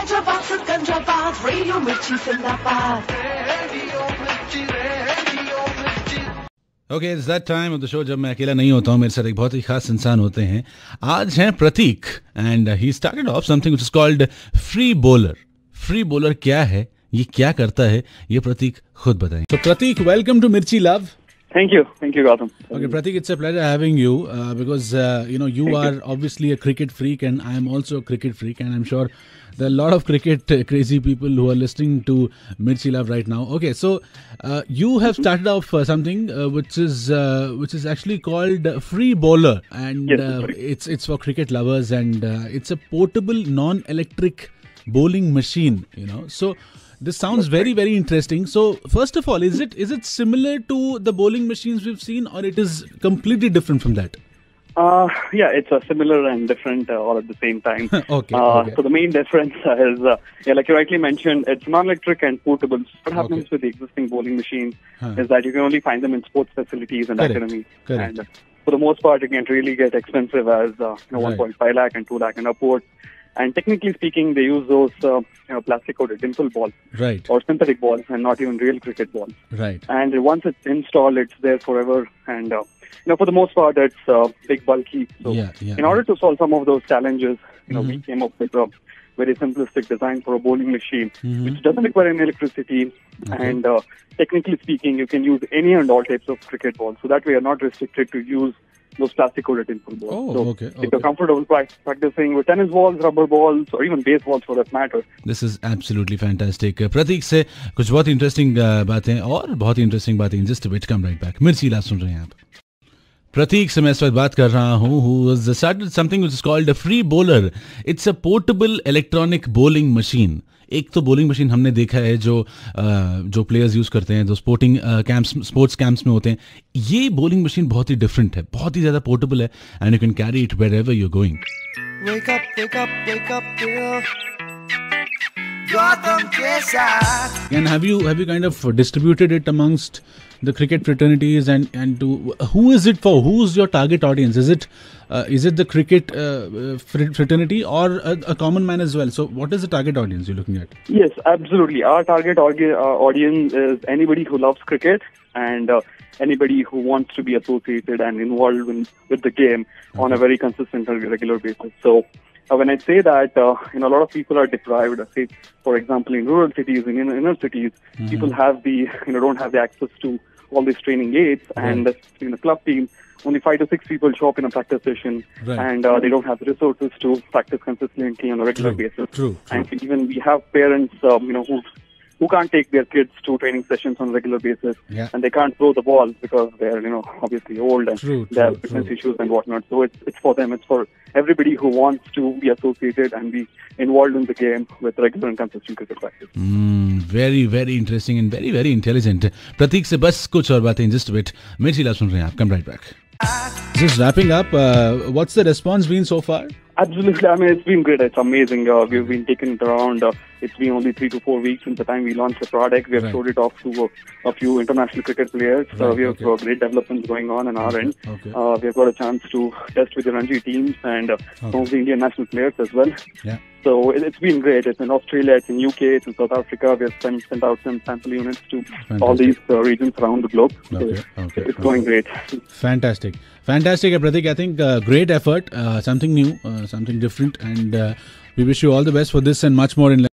Hyderabad to Kanjabad, Radio Mirchi Zindabad. Okay, it's that time of the show जब मैं अकेला नहीं होता हूँ, मेरे साथ एक बहुत ही खास इंसान होते हैं. आज हैं Prateek and he started off something which is called free bowler. Free bowler क्या है, ये क्या करता है, ये प्रतीक खुद बताएं. तो Prateek, welcome to Mirchi love. Thank you, Gautam. Okay, Pratik, it's a pleasure having you because you are obviously a cricket freak and I am also a cricket freak, and I'm sure there are a lot of cricket crazy people who are listening to Mirchi Love right now. Okay, so you have started off something which is actually called Free Bowler, and yes, it's for cricket lovers, and it's a portable non-electric bowling machine. So. This sounds very, very interesting. So, first of all, is it similar to the bowling machines we've seen, or it is completely different from that? Yeah, it's similar and different all at the same time. Okay. So the main difference is, like you rightly mentioned, it's non-electric and portable. What happens with the existing bowling machines is that you can only find them in sports facilities and academies. Correct. And for the most part, it can really get expensive as 1.5 lakh and 2 lakh and upwards. And technically speaking, they use those plastic-coated dimple balls, right, or synthetic balls, and not even real cricket balls. Right. And once it's installed, it's there forever. And for the most part, it's big, bulky. So, in order to solve some of those challenges, we came up with a very simplistic design for a bowling machine, which doesn't require any electricity. Okay. And technically speaking, you can use any and all types of cricket balls. So that way, you're not restricted to use those plastic-coated dimple balls. Oh, so okay. If you're comfortable practicing with tennis balls, rubber balls, or even baseballs for that matter. This is absolutely fantastic. Prateek से कुछ बहुत interesting बातें और बहुत interesting बातें. Just wait, come right back. Mirchi लाभ सुन रहे हैं आप. प्रतीक से मैं इस वक्त बात कर रहा हूँ, who has started something which is called a free bowler. It's a portable electronic bowling machine. एक तो बॉलिंग मशीन हमने देखा है जो प्लेयर्स यूज करते हैं, जो स्पोर्ट्स कैंप्स में होते हैं. ये बॉलिंग मशीन बहुत ही डिफरेंट है, बहुत ही ज्यादा पोर्टेबल है, and you can carry it wherever you are going. Wake up, wake up, wake up, girl. Gotham ke saath. And have you kind of distributed it amongst the cricket fraternities, and to who is it for? Who's your target audience? Is it the cricket fraternity or a common man as well? So what is the target audience you're looking at? Yes, absolutely. Our target audience is anybody who loves cricket and anybody who wants to be associated and involved with the game on a very consistent and regular basis. So when I say that, a lot of people are deprived. Say, for example, in rural cities, in inner cities, people have don't have the access to all these training aids, and in the club team, only 5 to 6 people show up in a practice session, and they don't have the resources to practice consistently on a regular basis. True. And even we have parents, who can't take their kids to training sessions on a regular basis, and they can't throw the ball because they're, obviously old and they have fitness issues and whatnot. So it's for them. It's for everybody who wants to be associated and be involved in the game with regular and consistent cricket practice. Very, very interesting and very, very intelligent. Prateek से बस कुछ और बातें. Just a bit. मिर्ची लाभ सुन रहे हैं आप. Come right back. Just wrapping up. What's the response been so far? Absolutely. I mean, it's been great. It's amazing. We've been taking it around. It's been only 3 to 4 weeks since the time we launched the product. We have showed it off to a few international cricket players. We have great developments going on our end. We have got a chance to test with the Ranji teams and some of the Indian national players as well. Yeah. So it's been great. It's in Australia, it's in UK, it's in South Africa. We have sent out some sample units to all these regions around the globe. It's going great. Fantastic, Pratik. I think great effort, something new, something different, and we wish you all the best for this and much more in life.